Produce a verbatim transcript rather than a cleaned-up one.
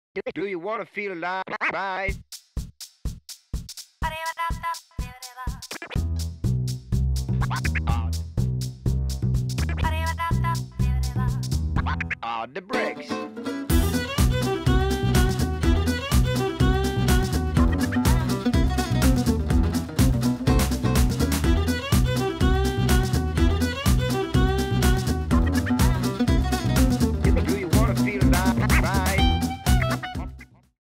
Do you want to feel alive? Right? On the bricks.